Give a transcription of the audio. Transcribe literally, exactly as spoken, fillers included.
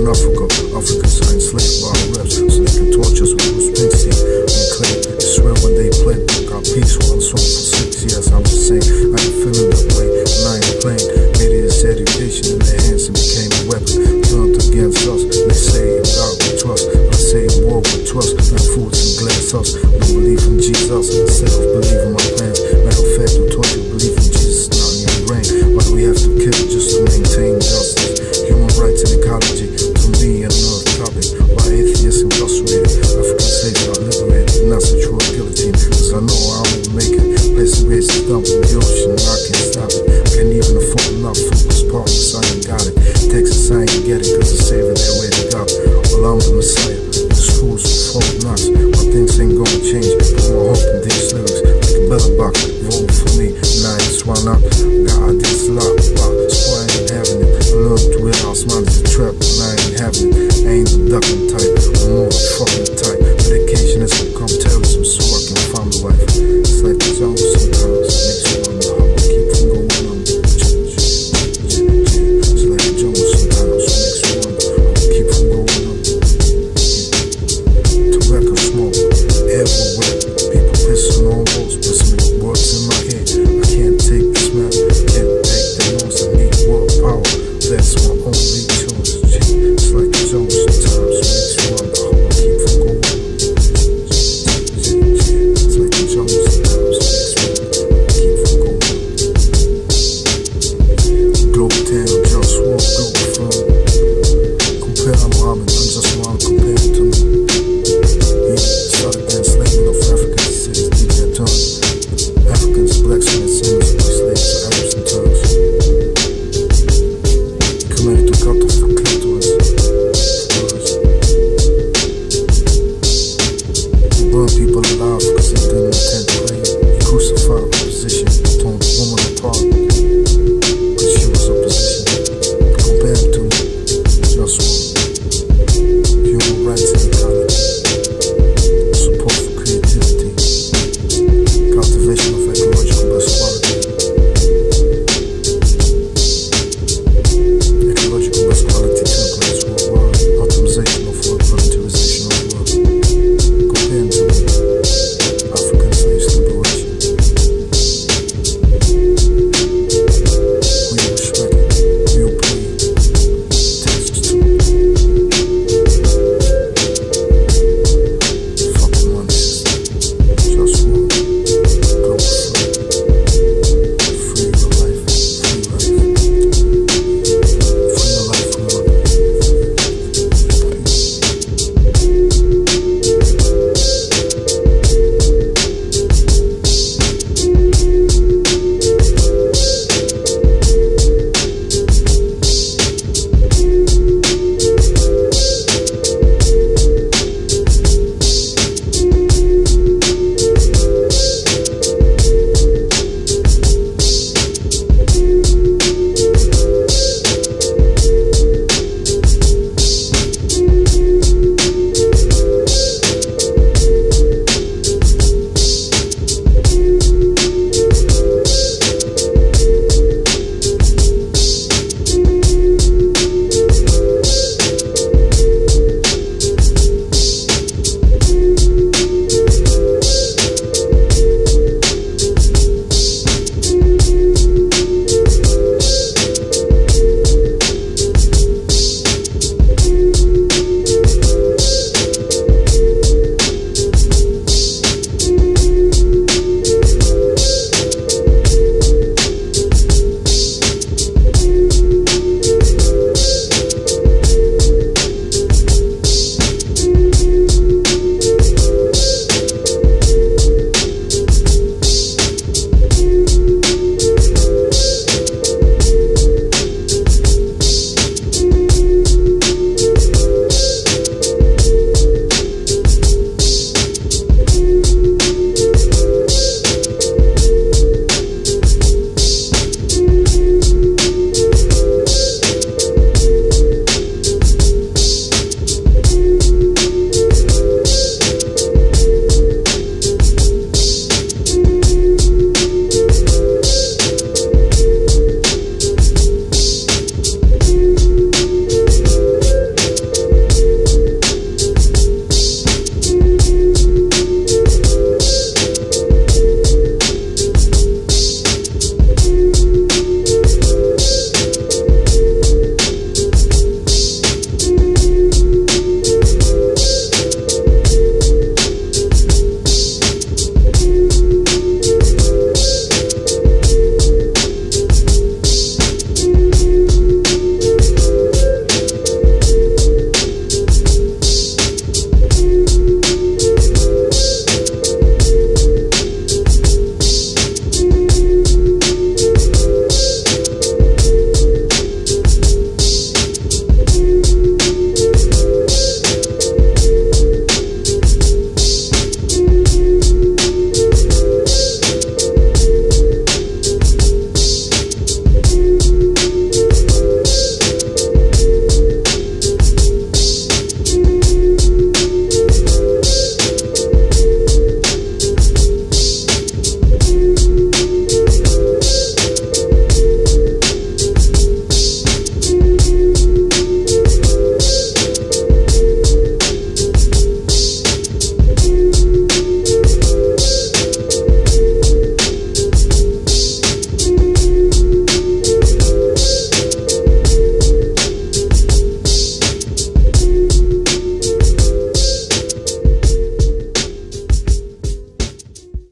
Africa. Africans are enslaved by our reps, so they can torture us with Bruce Springsteen. We claim, they swear when they play. Got peace while I'm song for six years. I'm just saying, I ain't feeling that way, and I ain't playing. Made it as education in their hands and became a weapon. Turned against us, they say in God we trust. I say in war we trust, and fools and glass us. We believe in Jesus and ourselves, believe in my plans. Matter of fact, we taught you believe in Jesus, not in your brain. Why do we have to kill just to maintain justice? Human rights and ecology, to me another topic. Why atheists incarcerated, African slaves are liberated, not such true guillotine. Cause I know I won't make it. Place and race is dumped in the ocean, and I can't stop it. Can't even afford enough focus partners, I ain't got it. Texas, I ain't get it, cause the saving their way to God. Well, I'm the Messiah, the schools will fall nuts. My things ain't gonna change, put my hope in these lyrics. Like a better box, vote for me, and I ain't swine up. God, this lot, wow, so I ain't having it. I learned to it, I'll smile as a trap, and I ain't having it. I ain't the ducking type, I'm more fucking